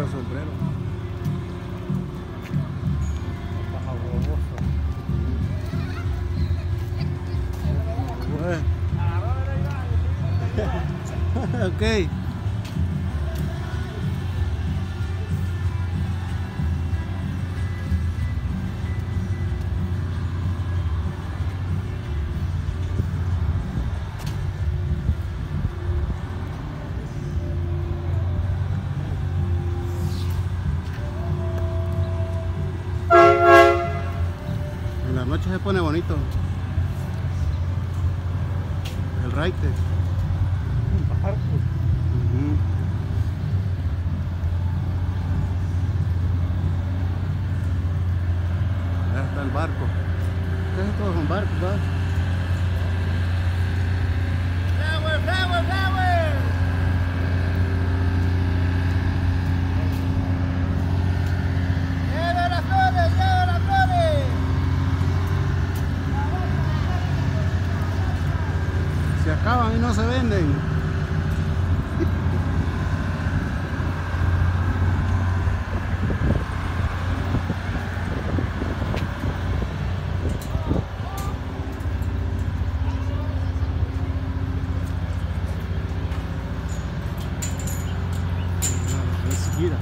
Sombrero, sombrero. Bueno. Ok. En la noche se pone bonito el raite. Un barco. Allá está el barco. Casi todos son barcos, ¿verdad? Flower, flower, flower. Lleva las flores, lleva las flores. Se acaban y no se venden. Gira.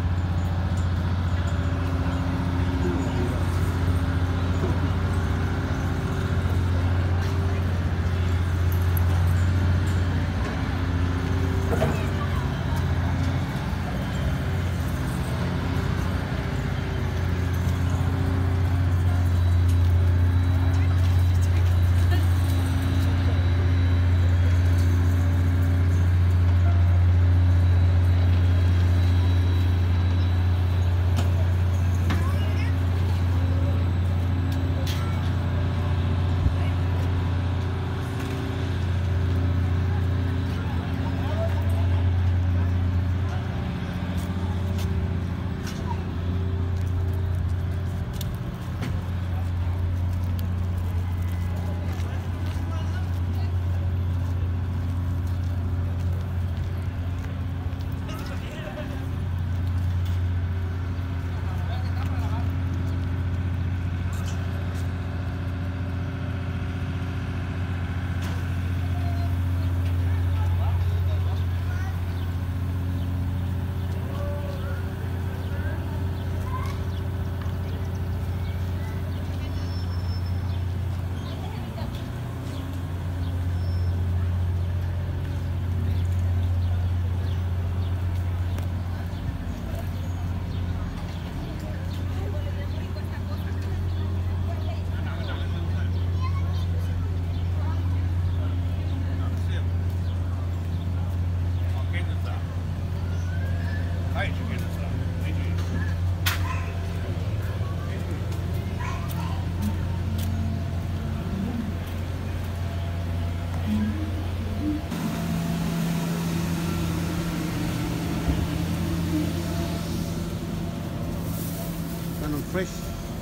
Están un fresh.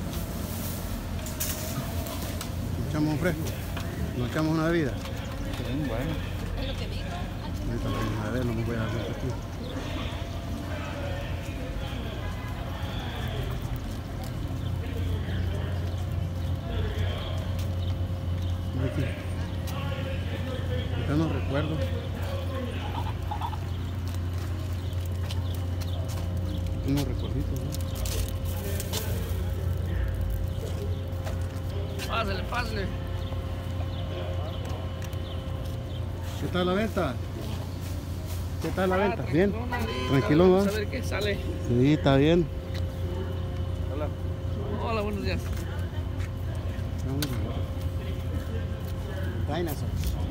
Echamos un fresco. Nos echamos una bebida. Bien, bueno. Ahorita vamos a ver, no me voy a hacer aquí. Aquí. Ahorita no recuerdo. Unos recuerditos, ¿no? Pásale, pásale. ¿Qué tal la venta? ¿Qué tal la venta? ¿Bien? Tranquilo, Vamos ¿no? a ver qué sale. Sí, está bien. Hola. Hola, buenos días. Dinosaurs.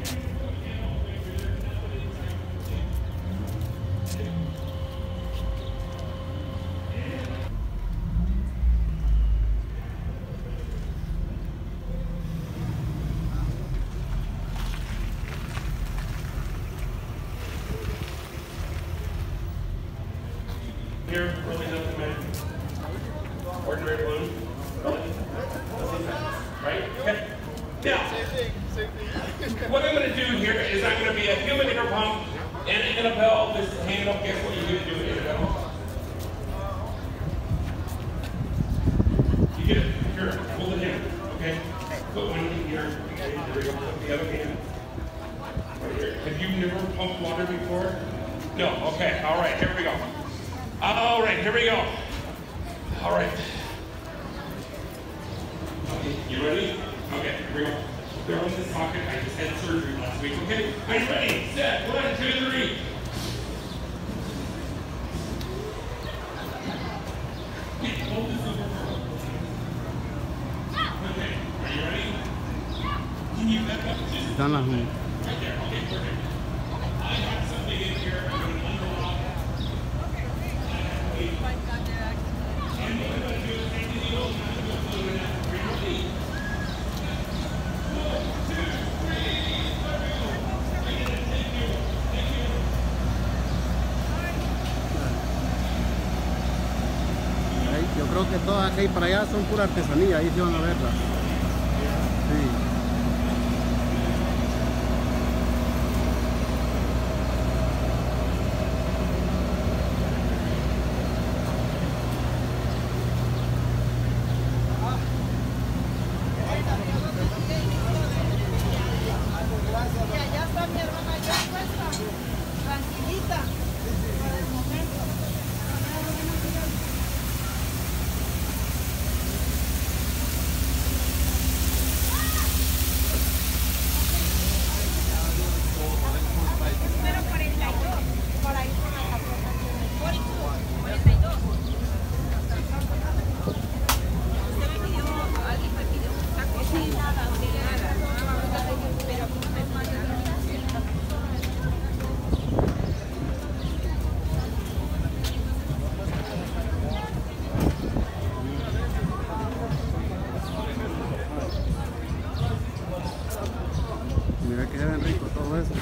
Here, really nothing, man. Ordinary balloon. Right? Okay. Now, what I'm going to do here is I'm going to be a human air pump, and Annabelle, this handle, guess what you're going to do, Annabelle? Put one in here. Okay, there we go. Put the other hand. Right here. Have you never pumped water before? No. Okay. All right. Here we go. All right. Here we go. All right. Okay. You ready? Okay. Here we go. Throw in this pocket. I just had surgery last week. Okay. Are you ready? Set. 1, 2, 3. Okay. Hold this over. Okay. Are you ready? Can you back up just Están las... right there? Okay. Perfect. I have something in here. I'm going to unlock. And what I'm going to do is take the needle and I'm going to go through that. Are you ready? 1, 2, 3. Thank you. Thank you. Ahí, yo creo que todas acá y para allá son pura artesanía, ahí sí van a verlas. Sí. Ya está mi hermana ya puesta, tranquilita, por el momento. Número 42, por ahí con las aportaciones. 42. Usted me pidió, alguien me pidió un taco sin nada, pero no me manda. Mira que se ven rico todo eso.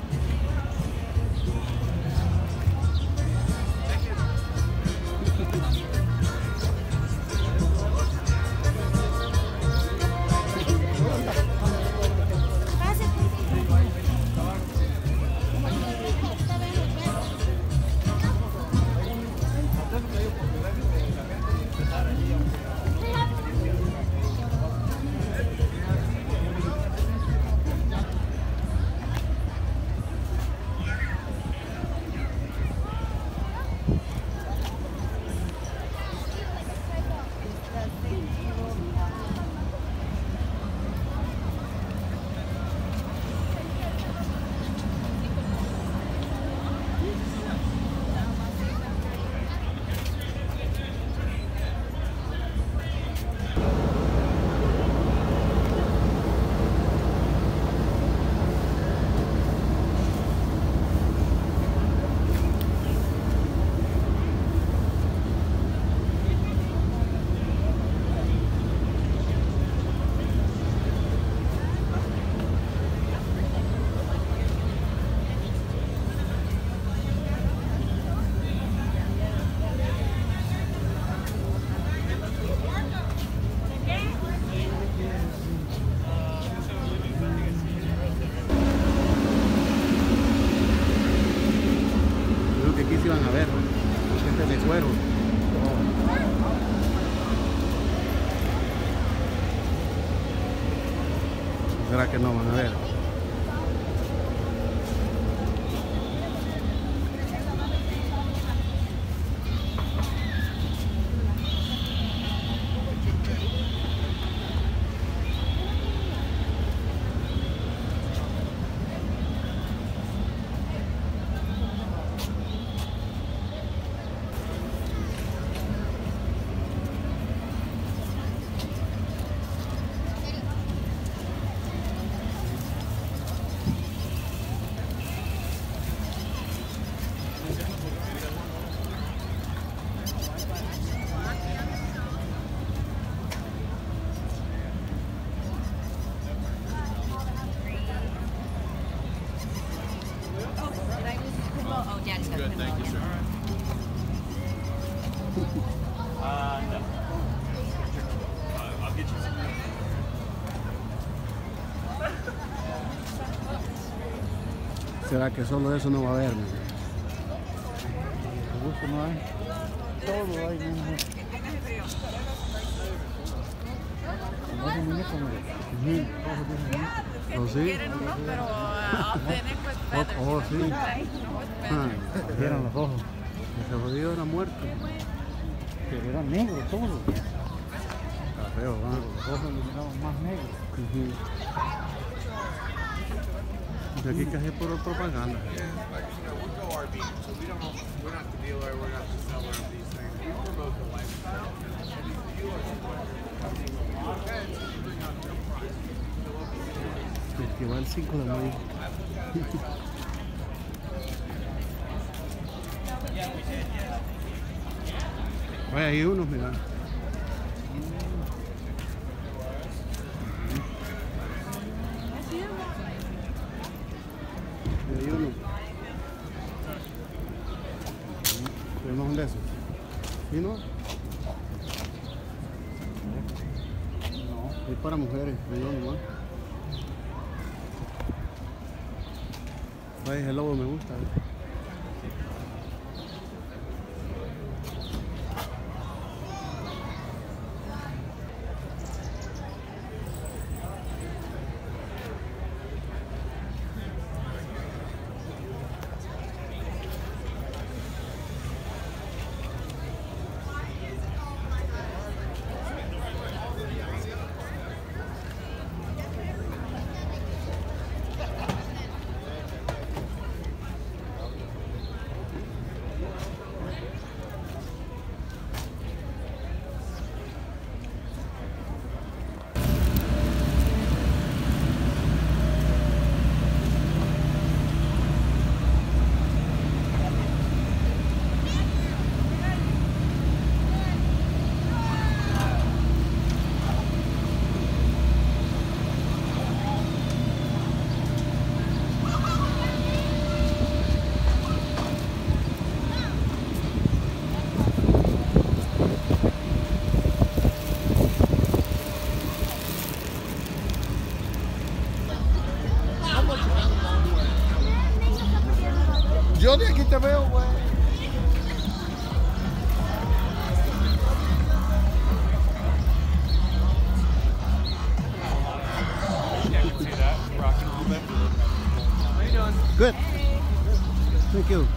Van a ver, este de cuero. ¿Será que no van a ver? Oh, Daddy's got to put it on there. No. I'll get you some. ¿Será que solo eso no va a haber? Gusto no hay. Todo hay, Ese muñeco, mire. ¿O sí? Quieren uno, pero obtener pues Oh, sí. Ah, Vieron los ojos. ese jodido era muerto. Pero eran negros todos. Está feo, ¿no? Los ojos los miraban más negros. De aquí casi es por propaganda. We'll go RV, so we're not the dealer, we're not the seller of these things. We promote the lifestyle. Festival 5 de mayo. Oye, hay unos, mira. Y hay uno. Tenemos un de esos. ¿Sí, no? No, es para mujeres, hay uno nomás. Ay, el lobo me gusta. Yo de aquí te veo, güey. Yeah, you can see that. Rocking a little bit. How you doing? Good. Thank you.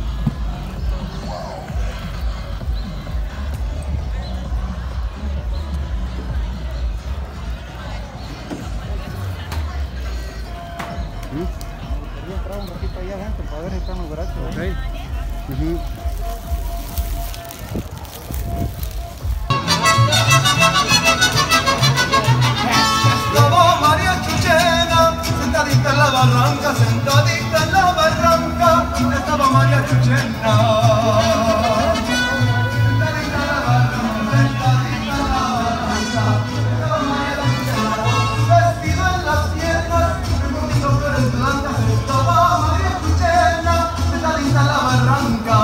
Quería entrar un ratito allá adentro para ver si están los brazos. Okay. Estaba María Chuchena, sentadita en la barranca, sentadita en la barranca, estaba María Chuchena. Sentadita en la barranca, sentadita en la barranca, estaba María Chuchena. Vestido en las piernas, recogiendo flores blancas, estaba María Chuchena, sentadita en la barranca.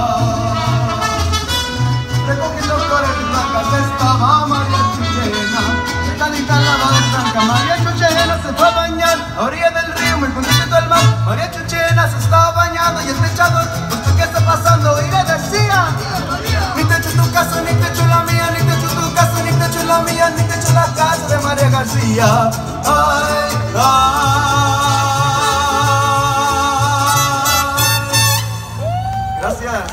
Recogiendo flores blancas, estaba María Chuchena. Sentadita en la barranca, María Chuchena se fue a bañar a orilla del río, muy juntito al mar. María Chuchena se estaba bañando y el techador, ¿esto qué está pasando? Y le decía: ni te echo tu casa, ni te echo la mía, ni te echo tu casa, ni te echo la mía, ni te echo la casa de María García. Ay, ay. Gracias.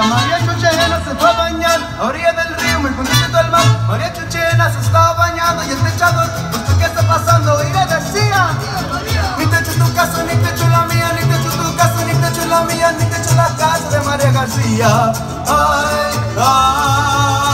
María Chuchena se fue a bañar a orilla del río, muy juntito al mar. María Chuchena se estaba bañando y el techador, ¿esto qué está pasando? Y le decía: ni te echo tu casa, ni te echo la mía, ni te echo tu casa, ni te echo la mía, ni te echo la casa de María García. Ay, ay.